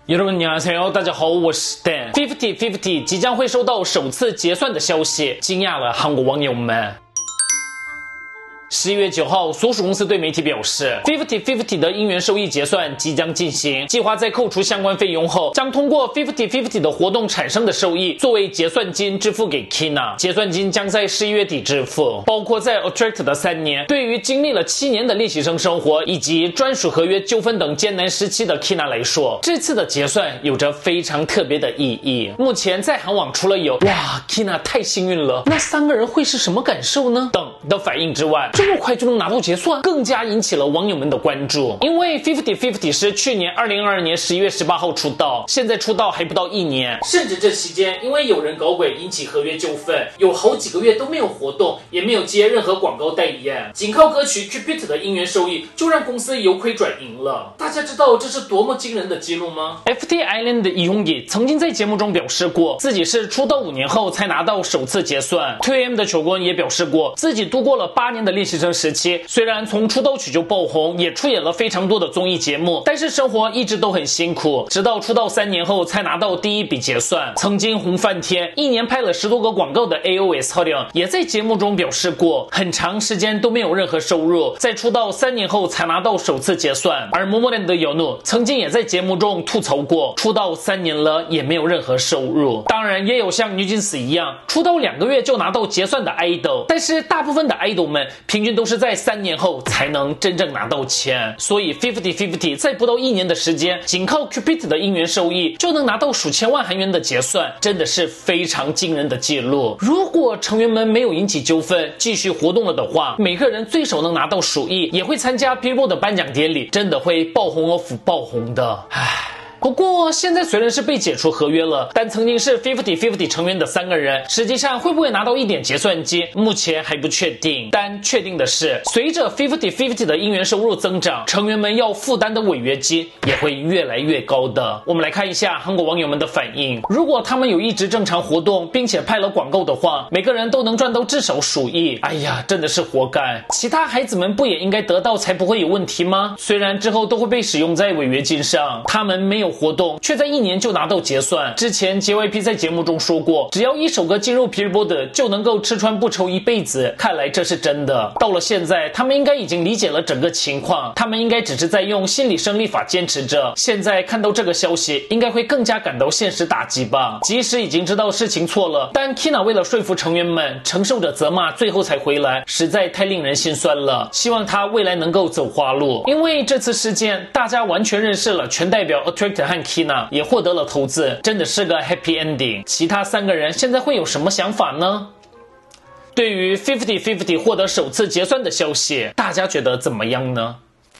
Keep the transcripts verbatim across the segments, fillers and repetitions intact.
여러분 안녕하세요，大家好，我是 Dan。fifty fifty 即将会收到首次结算的消息，惊讶了韩国网友们。十一月九号，所属公司对媒体表示 ，fifty fifty 的应援收益结算即将进行，计划在扣除相关费用后，将通过 fifty fifty 的活动产生的收益作为结算金支付给 Kina。结算金将在十一月底支付，包括在 Attract 的三年，对于经历了七年的练习生生活以及专属合约纠纷等艰难时期的 Kina 来说，这次的结算有着非常特别的意义。目前在韩网除了有哇 Kina 太幸运了，那三个人会是什么感受呢？等的反应之外，这么快就能拿到结算，更加引起了网友们的关注。因为 fifty fifty 是去年二零二二年十一月十八号出道，现在出道还不到一年，甚至这期间因为有人搞鬼引起合约纠纷，有好几个月都没有活动，也没有接任何广告代言，仅靠歌曲 Cupid 的应援收益就让公司由亏转盈了。大家知道这是多么惊人的记录吗？ F T Island 的イヨンギ曾经在节目中表示过，自己是出道五年后才拿到首次结算。two A M 的球棍也表示过，自己度过了八年的练习生时期，虽然从出道曲就爆红，也出演了非常多的综艺节目，但是生活一直都很辛苦，直到出道三年后才拿到第一笔结算。曾经红翻天，一年拍了十多个广告的 A O S 浩亮也在节目中表示过，很长时间都没有任何收入，在出道三年后才拿到首次结算。而모모랜드的연우曾经也在节目中吐槽过，出道三年了也没有任何收入。当然也有像뉴진스一样出道两个月就拿到结算的 idol， 但是大部分的 idol 们平均都是在三年后才能真正拿到钱，所以 fifty fifty 在不到一年的时间，仅靠 Cupid 的应援收益就能拿到数千万韩元的结算，真的是非常惊人的记录。如果成员们没有引起纠纷，继续活动了的话，每个人最少能拿到数亿，也会参加 Billboard 的颁奖典礼，真的会爆红of爆红的。唉。不过现在虽然是被解除合约了，但曾经是 fifty fifty 成员的三个人，实际上会不会拿到一点结算金，目前还不确定。但确定的是，随着 fifty fifty 的应援收入增长，成员们要负担的违约金也会越来越高的。我们来看一下韩国网友们的反应。如果他们有一直正常活动，并且拍了广告的话，每个人都能赚到至少数亿。哎呀，真的是活该！其他孩子们不也应该得到才不会有问题吗？虽然之后都会被使用在违约金上，他们没有活动，却在一年就拿到结算。之前 J Y P 在节目中说过，只要一首歌进入 Billboard 就能够吃穿不愁一辈子，看来这是真的。到了现在，他们应该已经理解了整个情况，他们应该只是在用心理胜利法坚持着。现在看到这个消息，应该会更加感到现实打击吧。即使已经知道事情错了，但 Kina 为了说服成员们，承受着责骂，最后才回来，实在太令人心酸了。希望他未来能够走花路，因为这次事件，大家完全认识了全代表 Attract 和 Kina，也获得了投资，真的是个 happy ending。其他三个人现在会有什么想法呢？对于 fifty fifty 获得首次结算的消息，大家觉得怎么样呢？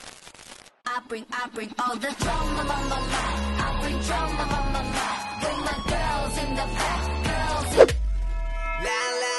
I bring, I bring all the drama on my mind. I bring drama on my mind. Bring my girls in the back, girls in... La, la.